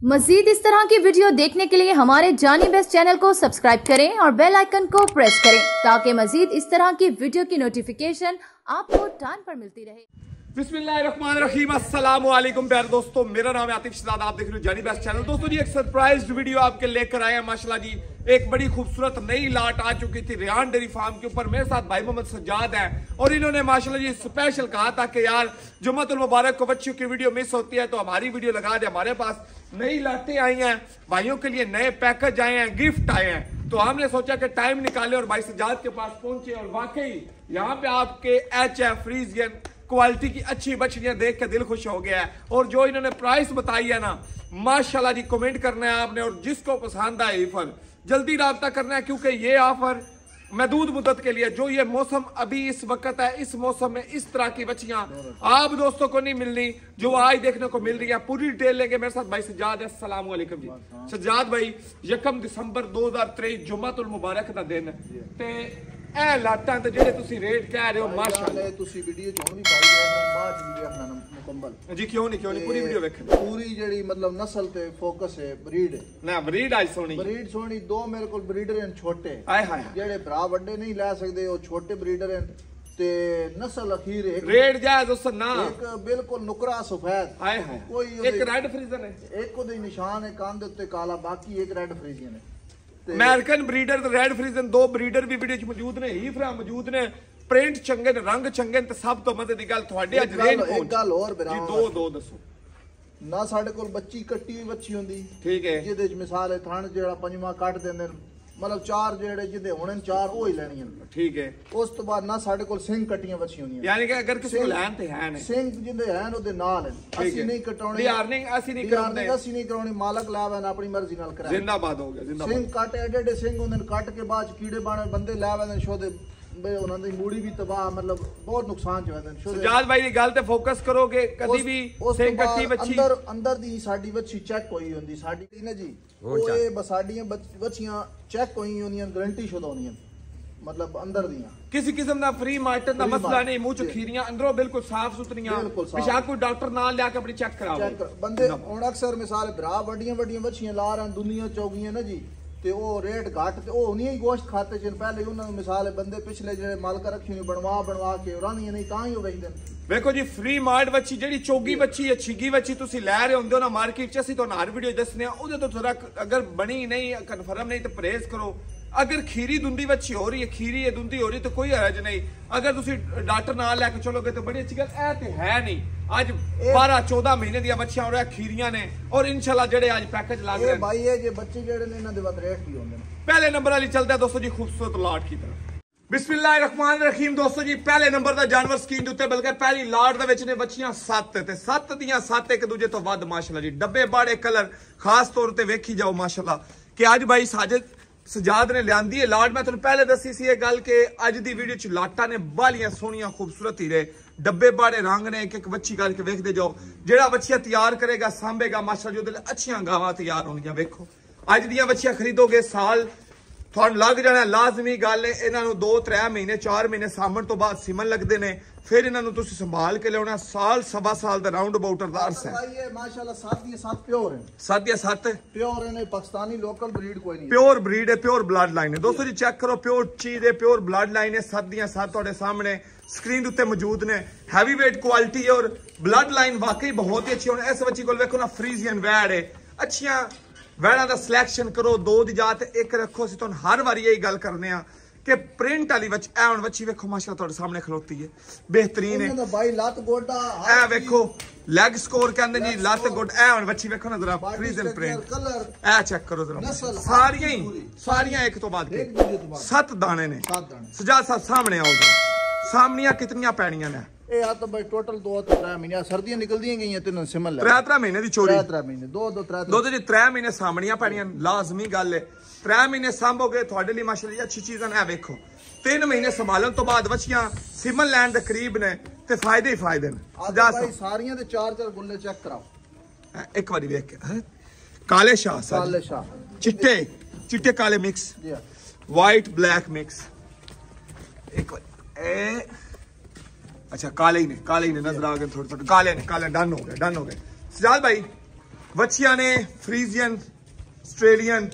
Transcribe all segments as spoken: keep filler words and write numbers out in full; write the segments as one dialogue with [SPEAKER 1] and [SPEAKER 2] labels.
[SPEAKER 1] मजीद इस तरह की वीडियो देखने के लिए हमारे जानी बेस्ट चैनल को सब्सक्राइब करें और बेल आइकन को प्रेस करें ताकि मजीद इस तरह की वीडियो की नोटिफिकेशन आपको टाइम पर मिलती रहे।
[SPEAKER 2] बिस्मिल्लाहिर्रहमानिर्रहीम, अस्सलाम वालेकुम प्यारे दोस्तों, मेरा नाम है आतिफ शहजाद, आप देख रहे हो जानी बेस्ट चैनल। दोस्तों जी एक सरप्राइज वीडियो आपके लेकर आए हैं माशाल्लाह जी। एक बड़ी खूबसूरत नई लाट आ चुकी थी रेहान डेयरी फार्म के ऊपर। मेरे साथ भाई मोहम्मद सज्जाद है और इन्होंने माशाल्लाह जी स्पेशल कहा था कि यार जुम्मतुल मुबारक को बच्चों की वीडियो मिस होती है तो हमारी वीडियो लगा दे। हमारे पास नई लाटें आई हैं, भाइयों के लिए नए पैकेज आए हैं, गिफ्ट आए हैं, तो हमने सोचा कि टाइम निकाले और भाई सज्जाद के पास पहुंचे। और वाकई यहाँ पे आपके एच एफ फ्रीजियन क्वालिटी की अच्छी बछड़ियां देख के दिल खुश हो गया है। और जो इन्होंने प्राइस बताई है ना माशाल्लाह जी, कमेंट करना है आपने और जिसको पसंद आए ऑफर जल्दी राब्ता करना है क्योंकि ये ऑफर महदूद मुद्दत के लिए, जो ये मौसम अभी इस वक्त है, इस मौसम में इस तरह की बच्चियां आप दोस्तों को नहीं मिलनी जो आज देखने को मिल रही है। पूरी डिटेल लेंगे। मेरे साथ भाई सज्जाद है। अस्सलाम वालेकुम जी सज्जाद भाई, यकम दिसंबर दो हजार तेईस जुम्मतुल मुबारक का दिन ते ए लाटां ते जेडे तुसी रेट कह रहे हो माशाल्लाह
[SPEAKER 3] तुसी वीडियो च हुण भी पाई है बाद वीडियो अपना मुकम्मल
[SPEAKER 2] जी क्यों नहीं क्यों नहीं पूरी वीडियो देखनी
[SPEAKER 3] पूरी जेडी मतलब नस्ल ते फोकस है ब्रीड
[SPEAKER 2] ना ब्रीड आज सोनी
[SPEAKER 3] ब्रीड सोनी दो मेरे को ब्रीडर हैं छोटे
[SPEAKER 2] हाय हाय
[SPEAKER 3] जेडे भरा बड़े नहीं ले सकदे वो छोटे ब्रीडर हैं ते नस्ल अखीर एक
[SPEAKER 2] रेट जायज उस ना
[SPEAKER 3] एक बिल्कुल नुकरा सफेद
[SPEAKER 2] हाय हाय
[SPEAKER 3] कोई
[SPEAKER 2] एक रेड फ्रीजन है
[SPEAKER 3] एक को निशान है कान दे उत्ते काला बाकी एक रेड फ्रीजियन है
[SPEAKER 2] अमेरिकन ब्रीडर ते रेड फ्रीजन दो ब्रीडर भी वीडियो च मौजूद ने, ही फ्रा मौजूद ने, प्रिंट चंगे ने, रंग चंगे ने, ते सब तो मजे दी गल ਤੁਹਾਡੇ ਅੱਜ रेंज
[SPEAKER 3] पहुंच एक गल और
[SPEAKER 2] जी दो दो दसो
[SPEAKER 3] ना साडे कोल बच्ची कट्टी हुई बच्ची हुंदी
[SPEAKER 2] ठीक है
[SPEAKER 3] जिदे च मिसाल है थण जेड़ा पंजवा कट देंदे मतलब चार जेड़े जिदे होने चार वो ही लेनियां ठीक है। उस तो बाद ना साडे कोल सिंग कट्टियां बच्ची होंदियां यानी कि अगर किसी को लैन ते है ने सिंग जिंदे हैं ओदे नाल है ਅਸੀਂ नहीं कटाउने डियारनिंग ਅਸੀਂ नहीं कराउने ਅਸੀਂ नहीं कराउने मालक लावे ना अपनी मर्जी नाल कराए जिंदाबाद हो गया जिंदाबाद। सिंग कट एडे एडे सिंग होंदे कट के बाद कीड़े बाणे बंदे लावे ने शोदे बे उन्हां दी मूड़ी भी तबाह मतलब बहुत नुकसान च वदन शोदे। सजाद भाई दी गल ते फोकस करोगे कदी भी सिंग कट्टी बच्ची अंदर अंदर दी साडी बच्ची चेक होई होंदी साडी ना जी ओए बसाडियां बच्चियां चेक होई होंदियां गारंटी शुदा होंदियां मतलब अंदर दियां किसी किस्म दा फ्री मार्टन दा मसला नहीं, मुंह च खीरियां अंदरों बिल्कुल साफ सुथरियां बेशक कोई डॉक्टर नाल लेके अपनी चेक कराओ बंदे हुन अक्सर मिसाल भरा बड़ियां बड़ियां बच्चियां ला रहे दुनिया चौगियां ना जी ते ओ रेट घट ते ओ उन्हीं ही गोश्त खाते च पहले उन्हां मिसाल बंदे पिछले जेड़े मालका रखी बनवा बनवा के रानियां नहीं तां ही वेचदे। देखो जी फ्री मार्ट बच्ची जेड़ी चोगी बच्ची है छिगी बच्ची तुसी लै रहे होंदे हो ना मार्केट च, असीं तुहानू हर वीडियो दसने ओदे तो थोड़ा अगर बनी नहीं कन्फर्म नहीं तो परहेज करो। अगर खीरी दुंदी बच्ची हो रही है खीरी है दुंदी हो रही तो कोई हरज नहीं, अगर तुसी डॉक्टर नाल लेके चलोगे तो बड़ी अच्छी गल है ते है नहीं। आज बारह चौदह महीने दी बच्चियां और खीरियां ने और इंशाल्लाह जेड़े आज पैकेज लाग रहे हैं भाई ये जे बच्चे जेड़े ने इन्हां दे बाद रेट भी होंदे ने। पहले नंबर वाली चलते हैं दोस्तों जी खूबसूरत लाट की तरफ। बिस्मिल्लाहिर्रहमानिर्रहीम दोस्तों जी पहले नंबर दा जानवर स्क्रीन दे उत्ते बल्कि पहली लाट दे विच ने बच्चियां सत्त ते सत्त दियां सत्त एक दूजे तो वध माशाल्लाह जी। डब्बे बाड़े कलर खास तौर ते वेखी जाओ माशाल्लाह कि आज भाई साजिद सजाद ने लियांदी है लाट। मैं तुहानू पहले दसी सी ये गल कि अज दी वीडियो च लाटां ने बालियां सोहणियां खूबसूरत हीरे डब्बे बाड़े रंग ने एक एक बच्ची करके वेखदे जाओ। जेड़ा बच्चियां तैयार करेगा सांभेगा माशाल्लाह जो अच्छियां गावां तैयार होणगियां। वेखो अज दियां बच्चियां खरीदोगे साल तुहानू लग जाना लाजमी गल है। इन्हां नू दो त्रै महीने चार महीने सामण तो बाद सिमन लगदे ने फिर इन्हां नू तुसीं संभाल के लियाना साल सवा साल दा राउंड अबाउट अरदास है भाई माशाल्लाह। सात दियां सात प्योर हैं सात दियां सात प्योर है पाकिस्तानी लोकल ब्रीड कोई नहीं प्योर ब्रीड है प्योर ब्लड लाइन है दोस्तों जी। चेक करो प्योर चीज है प्योर ब्लड लाइन है। सात दियां सात तुहाडे सामने स्क्रीन उत्ते मौजूद ने। हैवी वेट क्वालिटी है और ब्लड लाइन वाकई बहुत ही अच्छी है। इस बच्ची को वेखो ना फ्रीजियन वैड है अच्छियां वैड़ा दा सिलेक्शन करो दो दी जात एक रखो। असीं तुहानू हर बारी यही गल करने आ कि प्रिंट वाली बच्ची ए हुण बच्ची वेखो माशाल्लाह तुहाडे सामने खलोती है बेहतरीन है भाई लत गोडा ए वेखो लेग स्कोर कहंदे जी लत गोड ए हुण बच्ची वेखो ना जरा फ्रीजन प्रिंट कलर ए चेक करो जरा सारियां ही सारियां एक तो बाद के सत्त दाने ने सजाद साहब सामने आओ सामनियां कितनियां पैणियां ने ए आ तो भाई टोटल दो तो त्रै महीने सर्दियां निकलदियां गईयां ते सिमल त्रै त्रै महीने दी चोरी त्रै महीने दो दो त्रै दो जी त्रै महीने सामनियां पैणियां लाजमी गल है। त्रै महीने सांभोगे तुहाडे लई माशाल्लाह अच्छी चीज़ां ने। वेखो तीन महीने संभालन तो बाद बच्चियां सिमन लैंड दे करीब ने ते फायदे ही फायदे ने। भाई सारियां दे चार चार गुल्ले चेक कराओ एक बारी वेख के काले शाह काले शाह चिट्टे चिट्टे काले मिक्स व्हाइट ब्लैक मिक्स एक बारी ए अच्छा काले ही ने काले ही ने नजर आ गए थोड़े थोड़े काले ने काले डन हो गए डन हो गए। सजाद भाई
[SPEAKER 2] बच्चियां ने फ्रीजियन, ऑस्ट्रेलियन,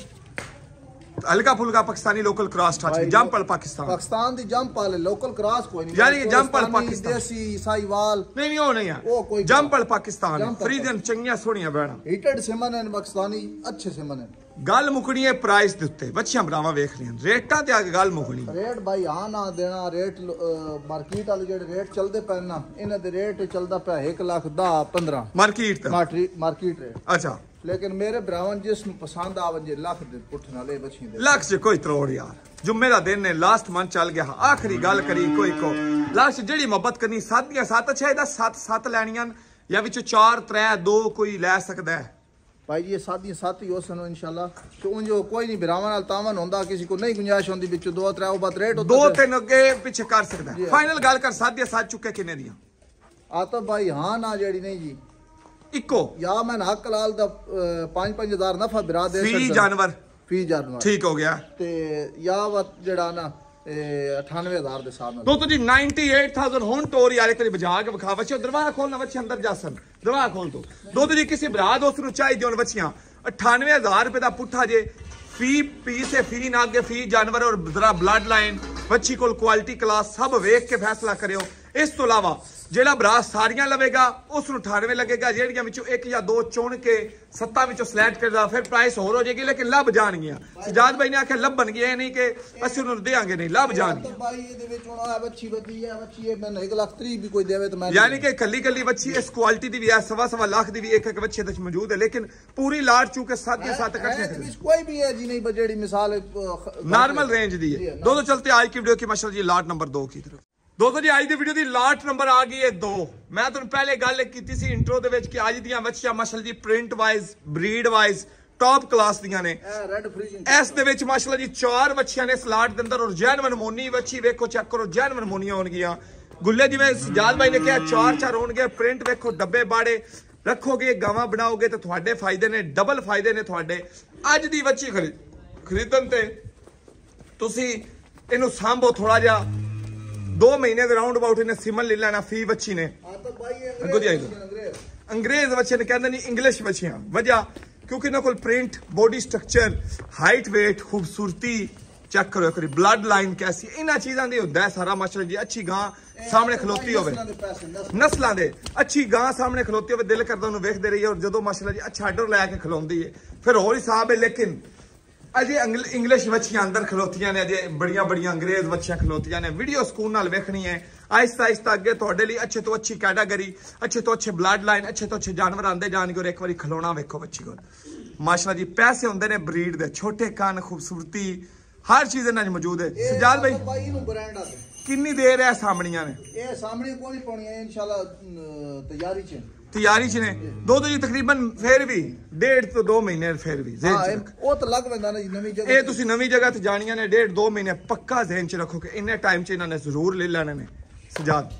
[SPEAKER 2] हल्का फुल्का पाकिस्तानी लोकल क्रॉस टाच, जंपल पाकिस्तान
[SPEAKER 3] पाकिस्तान दी जंपल लोकल क्रॉस कोई नहीं,
[SPEAKER 2] यानी कि जंपल पाकिस्तान
[SPEAKER 3] देसी साहिवाल
[SPEAKER 2] नहीं नहीं वो नहीं है, वो कोई जंपल पाकिस्तान फ्रीजियन चंगियां सोहणियां बैणा
[SPEAKER 3] हीटेड सिमन है पाकिस्तानी अच्छे सिमन है।
[SPEAKER 2] गल मुकनी है प्राइस दे उत्ते, बच्चियां भरावां वेख लियां रेटां ते आगे गल मुकनी।
[SPEAKER 3] रेट भाई हां ना देना रेट मार्केट वाले जेडे रेट चलदे पे ना इन्हां दे रेट चलदा पे एक लाख दस पंद्रह
[SPEAKER 2] मार्केट ते
[SPEAKER 3] मार्केट रेट।
[SPEAKER 2] अच्छा
[SPEAKER 3] लेकिन मेरे भरावन जिसनु पसंद आवे लाख दे पुठ नाले बची दे
[SPEAKER 2] लाख से कोई त्रोड़ यार, जुम्मे दा दिन ने लास्ट मंथ चल गया, आखिरी गल करी कोई को लास्ट जेड़ी मोहब्बत करनी सात दियां सात अच्छा एदा सात सात लैनियां या विच चार त्रै दो कोई लै सकदा है
[SPEAKER 3] भाई ये सात दियां सात ही हो सन इंशाल्लाह। तो उन जो कोई नहीं भरावन नाल तावन होंदा किसी को नहीं गुंजाइश होंदी विच दो त्रै बात रेट होता
[SPEAKER 2] दो तीन अगे पीछे कर सकदा है। फाइनल गल कर सात दियां सात चुके किन्ने दियां
[SPEAKER 3] आता भाई हां ना जेड़ी नहीं जी
[SPEAKER 2] इको या
[SPEAKER 3] मैं हक लाल दा पांच पांच हजार नफा बिरा दे
[SPEAKER 2] फी जानवर
[SPEAKER 3] फी जानवर ठीक
[SPEAKER 2] हो गया
[SPEAKER 3] ते या वत जेड़ा ना अठानवे हजार दे साथ
[SPEAKER 2] दोस्तों जी नाइंटी एट थाउजेंड हुन टोर यार एक बजा के विखा बच्चे दरवाजा खोलना बच्चे अंदर जासन दरवाजा खोल दो दोस्तों जी किसी भरा दोस्त नु चाहिए होन बच्चियां अठानवे हजार रुपए दा पुट्ठा जे फी पी से फी ना आगे फी जानवर और जरा ब्लड लाइन बच्ची कोल क्वालिटी क्लास सब वेख के फैसला करियो। इस तो अलावा जेड़ा भरा सारियां लवेगा उस अठानवे लगेगा, जेड़ियां विचों एक या दो चुन के सत्ता विचों सिलेक्ट करदा फिर प्राइस होर हो जाएगी, लेकिन लब जाणगियां। सजाद भाई ने आखे लभन गए नहीं कि असि उन्हें देंगे नहीं, लब जाणगियां
[SPEAKER 3] भाई ये विच हुण आ बच्ची बदी है बच्ची है मैं एक लाख तीस भी कोई देवे तो मैं
[SPEAKER 2] यानी कि कल्ली कल्ली बच्ची इस क्वालिटी दी भी है सवा सवा लाख दी भी एक एक बच्चे ते मौजूद है, लेकिन पूरी लाट चूके सात या सात इकट्ठे
[SPEAKER 3] कोई भी है जी नहीं जेड़ी मिसाल
[SPEAKER 2] नॉर्मल रेंज दी है। दोस्तों चलते आज की वीडियो की माशाल्लाह जी लाट नंबर दो की तरफ। दोस्तों जी आज की वीडियो की लाट नंबर आ गई है दो। मैं तुहानू पहले गल कीती सी इंट्रो दे विच कि आज दियां बच्चियां माशाल्लाह जी print wise breed wise top class दियां ने। इस दे विच माशाल्लाह जी चार बच्चियां ने इस लाट दे अंदर और जैनवन मोनी बच्ची वेखो चेक करो जैनवन मोनियां होणगियां गुल्ले जिवें सजाद भाई ने कहा चार चार होणगे। प्रिंट वेखो डब्बे बाड़े रखोगे गावां बनाओगे तो तुहाडे फायदे ने डबल फायदे ने तुहाडे। अज दी बच्ची खरीद खरीदन ते तुसी इहनू सांभो थोड़ा जिहा दो महीने के राउंड अबाउट इन्हें सिमन ले लेना फी बच्ची ने अंग्रेज बच्चे ने कहते नहीं इंग्लिश बच्चियां वजह क्योंकि इन्होंने कोल print body structure height weight खूबसूरती चेक करो करी ब्लड लाइन कैसी इन्होंने चीज़ों की होता है सारा माशाल्लाह जी। अच्छी गां सामने खलोती होवे नस्लों के अच्छी गां सामने खलोती होवे दिल करदा उन्हें वेखदे रहिए और जो माशाल्लाह जी अच्छा आर्डर लैके खलोंदी है फिर होर हिसाब है। लेकिन अजे इंग्लिश बच्चियां अंदर खलोतियां ने अजे बड़ियां बड़ियां अंग्रेज बच्चियां खलोतियां ने। वीडियो स्कूल नाल वेखनी है आहिस्ता आहिस्ता अगे तुहाडे लई अच्छे तो अच्छी कैटेगरी अच्छे तो अच्छे ब्लड लाइन अच्छे तो अच्छे जानवर आंदे जाणगे और एक बारी खलोना वेखो बच्ची को माशाल्लाह जी। पैसे होंदे ने ब्रीड दे छोटे कान खूबसूरती हर चीज इन्हां च मौजूद है। सजाद भाई कितनी देर है सामणियां ने
[SPEAKER 3] ये सामने कोई पानी है इंशाल्लाह तैयारी च
[SPEAKER 2] तैयारी च ने दो दो जी तकरीबन फिर भी डेढ़ तो दो महीने फिर भी
[SPEAKER 3] वो तो लग पैंदा ना जी नवी जगह
[SPEAKER 2] ये तुसी नवी जगह ते जानियां ने डेढ़ दो महीने पक्का ध्यान च रखो कि इन्ने टाइम च इन्होंने जरूर ले लेने ने। सजाद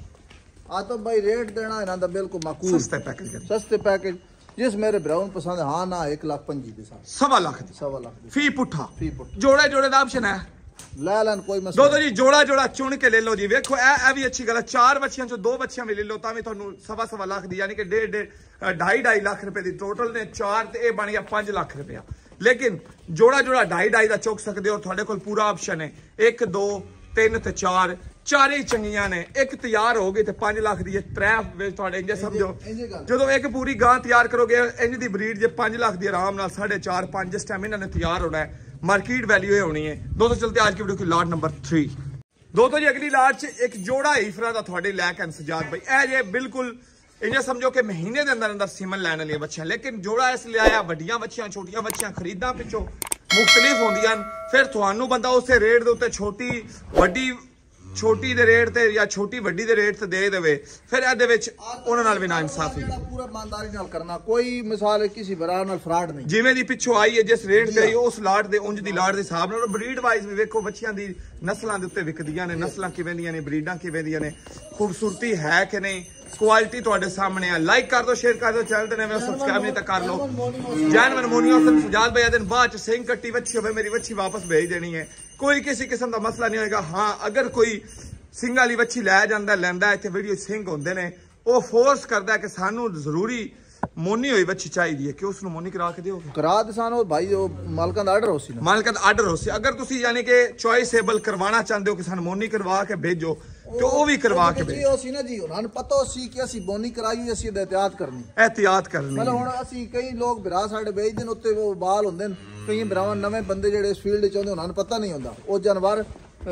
[SPEAKER 3] आ तो भाई रेट देना इन्हां दा बिल्कुल माकूल
[SPEAKER 2] सस्ते पैकेज
[SPEAKER 3] सस्ते पैकेज जिस मेरे ब्राउन पसंद है हाँ ना एक लाख पंजी के साथ
[SPEAKER 2] सवा लाख
[SPEAKER 3] सवा लाख
[SPEAKER 2] फी पुट्ठा
[SPEAKER 3] फी पुट्ठा
[SPEAKER 2] जोड़े जोड़े दा ऑप्शन है
[SPEAKER 3] ले लेन कोई मसला
[SPEAKER 2] दो जी जोड़ा जोड़ा चुन के ले लो जी। वेखो ए भी अच्छी गल है चार बच्चियां चो दो बच्चियां भी ले लो तां भी तुहानू सवा सवा लाख दी यानी कि डेढ़ डेढ़ ढाई ढाई लाख रुपए दी टोटल ने चार ते ए बन गया पांच लाख रुपया। लेकिन जोड़ा जोड़ा ढाई ढाई दा चुक सकदे हो तुहाडे कोल पूरा ऑप्शन है एक दो तीन ते चार चारे ही चंगियां ने एक तैयार हो गई ते पांच लाख दी त्रै तुहाडे इंज समझो जो एक पूरी गां तैयार करोगे इंज दी ब्रीड जे पांच लाख दी आराम नाल साढ़े चार पांच जिस टाइम इन्होंने तैयार होना है मार्केट वैल्यू होनी है। दोस्तों चलते आज की वीडियो की लाट नंबर थ्री। दोस्तों जी अगली लाट च एक जोड़ा हीफरा दा थोड़े लैक सजाद भाई ए जे बिल्कुल इन्हें समझो कि महीने के अंदर अंदर सिमन लैने लिए बच्चियां लेकिन जोड़ा इसलिए आया वड्डियां बच्चियां छोटियां बच्चियां खरीदा पिछों मुख्तलिफ होंदियां फिर तुहानू बंदा उस रेट दे उत्ते छोटी वड्डी छोटी दे रेट ते या छोटी वड्डी दे रेट ते दे देवे फिर एदे विच उन्हां नाल भी ना इंसाफी
[SPEAKER 3] पूरा ईमानदारी नाल करना कोई मिसाल किसी बरा नाल फ्रॉड नहीं
[SPEAKER 2] जिवें दी पिछो आई है जिस रेट करी उस लाट दे उंज दी लाट दे हिसाब नाल ब्रीड वाइज भी वेखो बच्चियां दी नस्लां दे उत्ते विकदियां ने नस्लां किवें दियां ने ब्रीडां किवें दियां ने खूबसूरती है कि नहीं क्वालिटी तुहाडे सामने है। लाइक कर दो शेयर कर दो चैनल ते नवें सब्सक्राइब नहीं तो कर लो। जैनवन मोनियो सजाद भाई दिन बाद च सिंह कट्टी बच्ची होवे मेरी बच्ची वापस भेज देनी है कोई किसी किस्म का मसला नहीं होएगा। हाँ अगर कोई सिंह वाली बच्ची लै जांदा लैंदा इत्थे वीडियो सिंह होंदे ने वो फोर्स करदा है कि सानू जरूरी ਮੋਨੀ ਹੋਈ ਬੱਚੀ ਚਾਹੀਦੀ ਹੈ ਕਿ ਉਸ ਨੂੰ ਮੋਨੀ ਕਰਾ ਕੇ ਦਿਓਗੇ?
[SPEAKER 3] ਕਰਾ ਦੇ ਸਾਨੂੰ ਭਾਈ, ਉਹ ਮਾਲਕਾਂ ਦਾ ਆਰਡਰ ਹੋ ਸੀ ਨਾ,
[SPEAKER 2] ਮਾਲਕਾਂ ਦਾ ਆਰਡਰ ਹੋ ਸੀ। ਅਗਰ ਤੁਸੀਂ ਯਾਨੀ ਕਿ ਚੋਇਸੇਬਲ ਕਰਵਾਉਣਾ ਚਾਹੁੰਦੇ ਹੋ ਕਿ ਸਾਨੂੰ ਮੋਨੀ ਕਰਵਾ ਕੇ ਭੇਜੋ ਤੇ ਉਹ ਵੀ ਕਰਵਾ ਕੇ ਭੇਜੋ।
[SPEAKER 3] ਉਹ ਸੀ ਨਾ ਜੀ, ਉਹਨਾਂ ਨੂੰ ਪਤਾ ਸੀ ਕਿ ਅਸੀਂ ਮੋਨੀ ਕਰਾਈ, ਅਸੀਂ ਇਹਤਿਆਤ ਕਰਨੀ
[SPEAKER 2] ਇਹਤਿਆਤ ਕਰਨੀ
[SPEAKER 3] ਮਤਲਬ ਹੁਣ ਅਸੀਂ ਕਈ ਲੋਕ ਭਰਾ ਸਾਡੇ ਵੇਚਦੇ ਨੇ, ਉੱਤੇ ਉਹ ਬਾਲ ਹੁੰਦੇ ਨੇ, ਕਈ ਭਰਾਵਾਂ ਨਵੇਂ ਬੰਦੇ ਜਿਹੜੇ ਇਸ ਫੀਲਡ ਚ ਆਉਂਦੇ ਉਹਨਾਂ ਨੂੰ ਪਤਾ ਨਹੀਂ ਹੁੰਦਾ, ਉਹ ਜਾਨਵਰ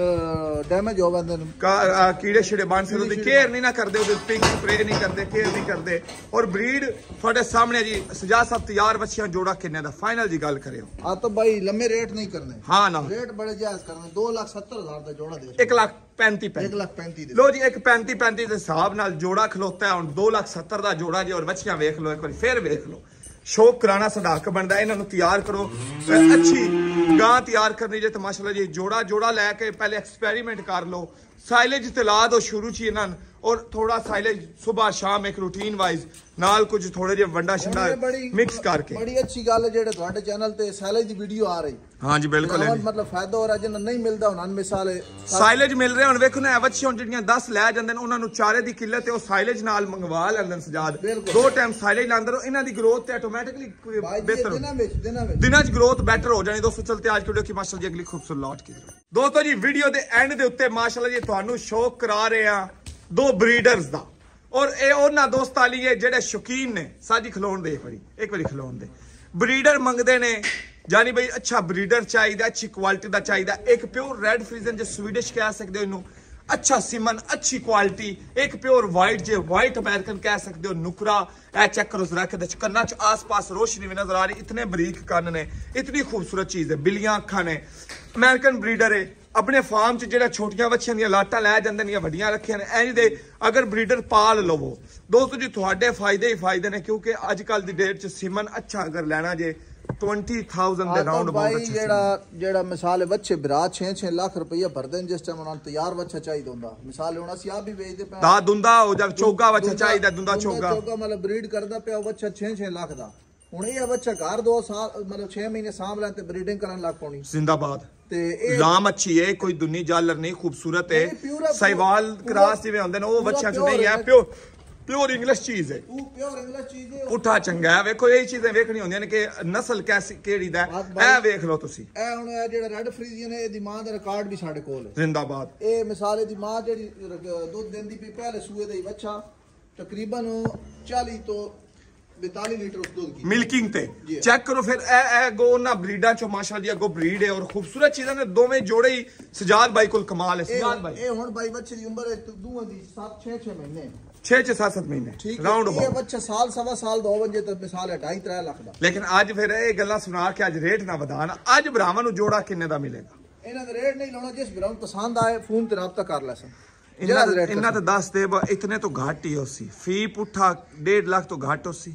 [SPEAKER 3] ਡੈਮੇਜ ਹੋ ਜਾਂਦੇ ਨੇ,
[SPEAKER 2] ਕੀੜੇ ਛਿੜੇ ਬਣ ਸਕਦੇ, ਉਹਦੀ ਕੇਅਰ ਨਹੀਂ ਨਾ ਕਰਦੇ, ਉਹਦੇ ਪਿੰਕ ਸਪਰੇ ਨਹੀਂ ਕਰਦੇ, ਕੇਅਰ ਨਹੀਂ ਕਰਦੇ। ਔਰ ਬਰੀਡ ਤੁਹਾਡੇ ਸਾਹਮਣੇ ਜੀ। ਸਜਾਦ ਸਾਹਿਬ ਤਿਆਰ ਬੱਚੀਆਂ ਜੋੜਾ ਕਿੰਨੇ ਦਾ ਫਾਈਨਲ ਜੀ ਗੱਲ ਕਰਿਓ?
[SPEAKER 3] ਆ ਤਾਂ ਭਾਈ ਲੰਮੇ ਰੇਟ ਨਹੀਂ ਕਰਨੇ,
[SPEAKER 2] ਹਾਂ ਨਾ
[SPEAKER 3] ਰੇਟ ਬੜੇ ਜਾਇਜ਼ ਕਰਨੇ। ਦੋ ਲੱਖ ਸੱਤਰ ਹਜ਼ਾਰ ਦਾ ਜੋੜਾ ਦੇ,
[SPEAKER 2] ਇੱਕ ਲੱਖ ਪੈਂਤੀ
[SPEAKER 3] ਇੱਕ ਲੱਖ ਪੈਂਤੀ ਦੇ
[SPEAKER 2] ਲੋ ਜੀ। ਇੱਕ ਪੈਂਤੀ ਪੈਂਤੀ ਦੇ ਹਿਸਾਬ ਨਾਲ ਜੋੜਾ ਖਲੋਤਾ ਹੈ। ਹੁਣ ਦੋ ਲੱਖ ਸੱਤਰ ਦਾ ਜੋੜਾ ਜੀ। ਔਰ ਬੱਚੀਆਂ ਵੇਖ ਲਓ ਇੱਕ ਵਾਰੀ, ਫੇਰ ਵੇਖ ਲਓ। ਸ਼ੌਕ ਕਰਾਣਾ ਸਾਡਾ ਹੱਕ ਬਣਦਾ, ਇਹਨਾਂ ਨੂੰ ਤਿਆਰ ਕਰੋ। ਅੱਛੀ ਗਾਂ ਤਿਆਰ ਕਰਨੀ ਜੇ ਤਾਂ ਮਾਸ਼ਾਅੱਲਾ ਜੀ ਜੋੜਾ ਜੋੜਾ ਲੈ ਕੇ ਪਹਿਲੇ ਐਕਸਪੈਰੀਮੈਂਟ ਕਰ ਲਓ। ਸਾइलेज ਤੇ ला दो शुरू च इन्हां और थोड़ा साइलेज सुबह शाम एक रूटीन वाइज नाल कुछ थोड़े जे वंडा शंडा मिक्स करके।
[SPEAKER 3] बड़ी अच्छी गल है जेड़े ਤੁਹਾਡੇ चैनल ते साइलेज दी वीडियो आ रही। हां जी बिल्कुल है, मतलब फायदा हो रहा जिन्ना नहीं मिलदा ਉਹਨਾਂ मिसाल
[SPEAKER 2] साइलेज मिल रहे ਹੁਣ ਵੇਖੋ ਨਾ ਬੱਚੇ ਹੁਣ ਜਿਹੜੀਆਂ दस ਲੈ ਜਾਂਦੇ ਨੇ ਉਹਨਾਂ ਨੂੰ ਚਾਰੇ ਦੀ ਕਿੱਲਤ ਤੇ ਉਹ ਸਾइलेज ਨਾਲ ਮੰਗਵਾ ਲੈਂਦੇ ਨੇ ਸਜਾਦ। ਦੋ ਟਾਈਮ ਸਾइलेज ਲਾਂਦੇ ਰਹੋ, ਇਹਨਾਂ ਦੀ ਗਰੋਥ ਤੇ ਆਟੋਮੈਟਿਕਲੀ ਬਿਹਤਰ
[SPEAKER 3] ਦਿਨਾਂ ਵਿੱਚ ਦਿਨਾਂ ਵਿੱਚ
[SPEAKER 2] ਦਿਨਾਂ ਚ ਗਰੋਥ ਬੈਟਰ ਹੋ ਜਾਣੀ। ਦੋਸਤੋ ਚਲते आज वीडियो की माशाल्लाह जी अगली खूबसूरत लौट की दोस्तों जी वीडियो ਦੇ ਐਂਡ ਦੇ ਉੱਤੇ ਮਾਸ਼ਾਅੱਲਾ ਜੀ ਤੁਹਾਨੂੰ ਸ਼ੌਕ ਕਰਾ ਰਹੇ ਆ ਦੋ ਬਰੀਡਰਸ ਦਾ। और ये ਉਹਨਾਂ ਦੋਸਤਾਂ ਲਈ ਹੈ ਜਿਹੜੇ ਸ਼ੌਕੀਨ ਨੇ ਸਾਜੀ ਖਲੋਣ ਦੇ। ਇੱਕ ਵਾਰੀ ਇੱਕ ਵਾਰੀ ਖਲੋਣ ਦੇ ਬਰੀਡਰ ਮੰਗਦੇ ਨੇ ਜਾਨੀ ਬਈ ਅੱਛਾ ਬਰੀਡਰ ਚਾਹੀਦਾ, ਅੱਛੀ ਕੁਆਲਿਟੀ ਦਾ ਚਾਹੀਦਾ। ਇੱਕ ਪਿਓਰ ਰੈਡ ਫਰੀਜ਼ਨ ਜੇ ਸਵੀਡਿਸ਼ ਕਹਿ ਸਕਦੇ ਹੋ ਇਹਨੂੰ, अच्छा सीमन अच्छी क्वालिटी। एक प्योर वाइट जे वाइट अमेरिकन कह सकते हो नुकरा। ए चेक करो जरा के कन्ना च आस पास रोशनी भी नजर आ रही, इतने बरीक कन्न ने, इतनी खूबसूरत चीज है। बिलियां अखा ने, अमेरिकन ब्रीडर है। अपने फार्म च जेड़ा छोटियां बच्चियां दी लाटां लै जांदे ने, वड्डियां रखियां ने, इंज दे अगर ब्रीडर पाल लवो दोस्तों जी तुहाडे फायदे ही फायदे ने। क्योंकि अजकल दी डेट च सीमन अच्छा अगर लेना जे ट्वेंटी थाउजेंड दे राउंड अबाउट
[SPEAKER 3] जेड़ा जेड़ा मिसाल है बच्चे भरा छह छह लाख रुपया भरदे जिस टाइम उन्होंने तैयार बच्चा चाहिए होंदा। मिसाल हुन ਅਸੀਂ ਆਪ ਵੀ ਵੇਚਦੇ ਪਏ
[SPEAKER 2] ਦਾ ਦੁੰਦਾ ਹੋ ਜਾ ਚੋਗਾ ਬੱਚਾ ਚਾਹੀਦਾ, ਦੁੰਦਾ ਚੋਗਾ
[SPEAKER 3] ਚੋਗਾ मतलब ब्रीड करदा ਪਿਆ ਬੱਚਾ छह छह लाख ਦਾ। ਹੁਣ ਇਹ ਬੱਚਾ ਘਰ ਦੋ ਸਾਲ मतलब छह ਮਹੀਨੇ ਸਾਂਭ ਲੈਣ ਤੇ ब्रीडिंग ਕਰਨ ਲੱਗ ਪਉਣੀ।
[SPEAKER 2] ਜ਼ਿੰਦਾਬਾਦ
[SPEAKER 3] ਤੇ ਇਹ
[SPEAKER 2] ਲਾਮ ਅੱਛੀ ਹੈ, ਕੋਈ ਦੁਨੀ ਜਾਲਰ ਨਹੀਂ, ਖੂਬਸੂਰਤ ਹੈ। ਸਾਈਵਾਲ ਕ੍ਰਾਸ ਜਿਵੇਂ ਹੁੰਦੇ ਨੇ ਉਹ ਬੱਚਿਆਂ ਚ ਨਹੀਂ ਹੈ। ਪਿਓ प्योर इंग्लिश चीज है,
[SPEAKER 3] प्योर इंग्लिश चीज है।
[SPEAKER 2] पुठा चंगा है। वेखो यही चीजें वेखनी होंदियां ने कि नस्ल कैसी केड़ी दा है। ए वेख लो तुसी
[SPEAKER 3] ए हुन ए जेड़ा रेड फ्रीजियन है दी मां दा रिकॉर्ड भी साडे कोल है।
[SPEAKER 2] जिंदाबाद।
[SPEAKER 3] ए मिसाल दी मां जेड़ी दूध देंदी पई पहले सूए दा ही बच्चा तकरीबन चालीस तो बैतालीस लीटर उस दूध की
[SPEAKER 2] मिल्किंग ते चेक करो। फिर ए ए गो ना ब्रीडा चो माशाअल्लाह जी गो ब्रीड है और खूबसूरत चीज़ां ने दोवें जोड़े ही सजाद भाई कोल कमाल है। सजाद भाई
[SPEAKER 3] ए हुन भाई बच्चे दी उम्र है दूहां दी सात छह छह महीने
[SPEAKER 2] छह छह सात सात महीने राउंड
[SPEAKER 3] ये बच्चा साल सवा साल दो वजे तो मिसाल है ढाई त्रै लाख दा।
[SPEAKER 2] लेकिन आज फिर ये गल्ला सुना के आज रेट ना वधान। आज भरावां नु जोड़ा किन्ने दा मिलेगा?
[SPEAKER 3] इन्हां दा रेट नहीं लाना, जिस भरावां पसंद आए फोन ते राब्ता कर लेसन।
[SPEAKER 2] इन्हां ते दस दे इतने तो घाट ही होसी, फी पुठा डेढ़ लाख तो घाट होसी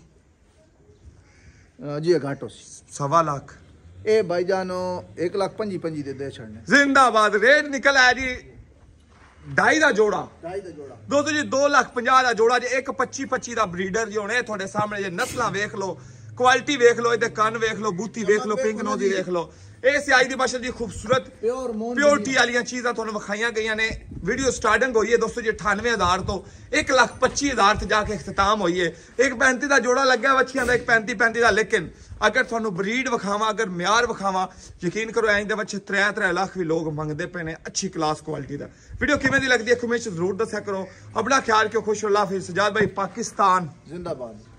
[SPEAKER 3] जी, घाट होसी
[SPEAKER 2] सवा लाख।
[SPEAKER 3] ए भाईजानो एक लाख पंजी पंजी दे दे छड़ने।
[SPEAKER 2] जिंदाबाद। रेट निकल आया जी ढाई का जोड़ा,
[SPEAKER 3] ढाई का जोड़ा
[SPEAKER 2] दोस्तों जी दो लाख पंजाह का जोड़ा जे। एक पच्ची पच्ची का ब्रीडर जो होने थोड़े सामने जे नस्ल वेख लो, क्वालिटी वेख लो, इहदे कन वेख लो, बूथी वेख लो, पिंक नोजी वेख लो। ਇਹ ਸਿਆਈ ਦੀ ਮਾਸ਼ਾ ਜੀ ਖੂਬਸੂਰਤ ਪਿਓਰਟੀ ਵਾਲੀਆਂ ਚੀਜ਼ਾਂ ਤੁਹਾਨੂੰ ਵਿਖਾਈਆਂ ਗਈਆਂ ਨੇ। ਵੀਡੀਓ ਸਟਾਰਟਿੰਗ ਹੋਈ ਹੈ ਦੋਸਤੋ ਜੀ ਅਠਾਨਵੇਂ ਹਜ਼ਾਰ ਤੋਂ ਇੱਕ ਲੱਖ ਪੱਚੀ ਹਜ਼ਾਰ ਤੇ ਜਾ ਕੇ ਇਖਤਤਾਮ ਹੋਈ ਹੈ। ਇੱਕ ਪੈਂਤੀ ਦਾ ਜੋੜਾ ਲੱਗਿਆ ਬੱਚਿਆਂ ਦਾ, ਇੱਕ ਪੈਂਤੀ ਪੈਂਤੀ ਦਾ। ਲੇਕਿਨ ਅਗਰ ਤੁਹਾਨੂੰ ਬਰੀਡ ਵਿਖਾਵਾਂ, ਅਗਰ ਮਿਆਰ ਵਿਖਾਵਾਂ, ਯਕੀਨ ਕਰੋ ਐਂ ਦੇ ਬੱਚੇ त्रै त्रै ਲੱਖ ਵੀ ਲੋਕ ਮੰਗਦੇ ਪਏ ਨੇ ਅੱਛੀ ਕਲਾਸ ਕੁਆਲਿਟੀ ਦਾ। ਵੀਡੀਓ ਕਿਵੇਂ ਦੀ ਲੱਗਦੀ ਹੈ ਕਮੈਂਟ ਜ਼ਰੂਰ ਦੱਸਿਆ ਕਰੋ। ਆਪਣਾ ਖਿਆਲ ਰੱਖਿਓ। ਖੁਸ਼ ਹੋ। ਅੱਲਾਹ ਹਾਫਿਜ਼। ਸਜਾਦ ਭਾਈ ਪਾਕਿਸਤਾਨ
[SPEAKER 3] ਜ਼ਿੰਦਾਬਾਦ।